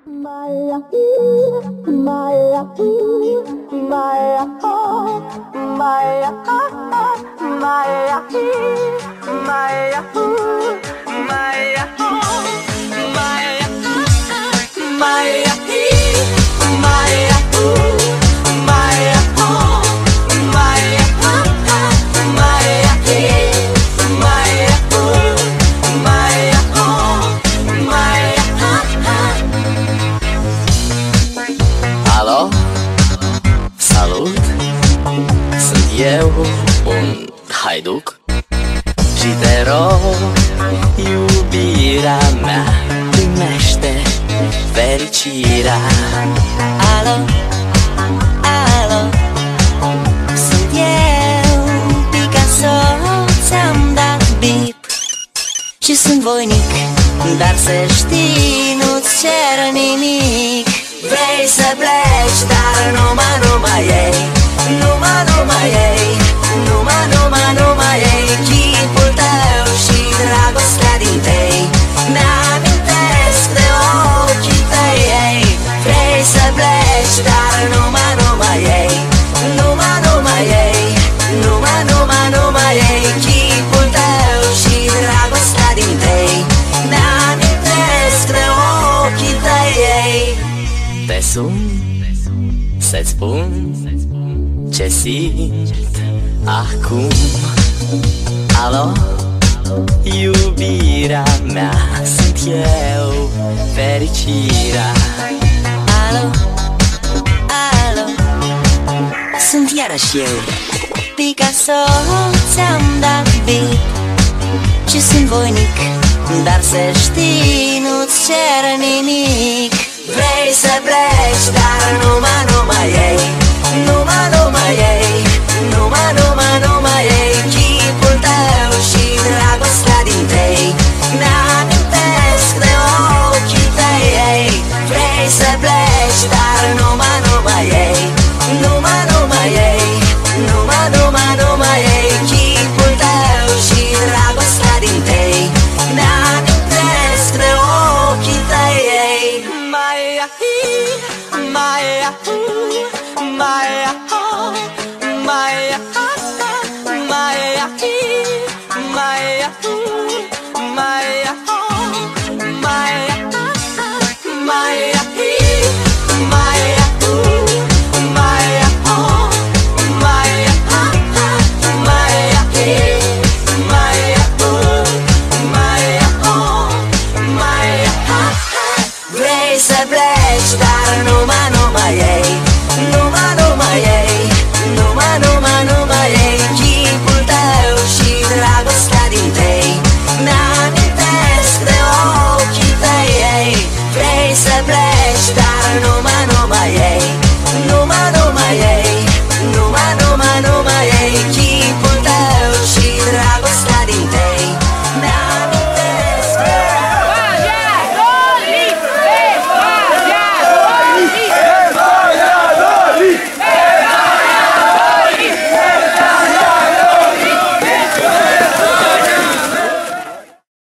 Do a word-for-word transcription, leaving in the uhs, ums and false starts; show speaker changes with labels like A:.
A: Maya, Maya, Maya, Maya, Maya, Maya, Maya,
B: Alo, salut, sunt eu, un haiduc și te rog, iubirea mea, primește fericirea.
C: Alo, alo, sunt eu, Picasso, ți-am dat bip și sunt voinic, dar să știi, nu-ți cer nimic. Vrei să pleci, dar numai, numai ei, numai, numai ei, numai, numai, numai ei, chipul tău și dragostea din tei, mi-amintesc de ochii tăi, ei. Vrei să pleci, dar numai, numai ei, numai, numai ei, numai, numai, numai ei, chipul tău și dragostea din tei, mi-amintesc de ochii tăi, ei.
B: Te sun să-ți spun ce simt acum. Alo, iubirea mea, sunt eu, fericirea.
C: Alo, alo, sunt iarăși eu, Picasso, ți-am dat bip și sunt voinic, dar să știi, nu-ți cer nimic. Vrei să pleci, dar numai, numai ei, numai, numai ei, numai, numai, numai ei, chipul tău și dragostea din tei, mi-amintesc de ochii tăi, ei. Vrei să pleci, dar numai, numai ei, numai, numai ei, numai, numai, numai ei, chipul tău și dragostea din tei, mi-amintesc de ochii tăi, ei.
A: Maya, Maya, Maya, Maya, Maya, Maya.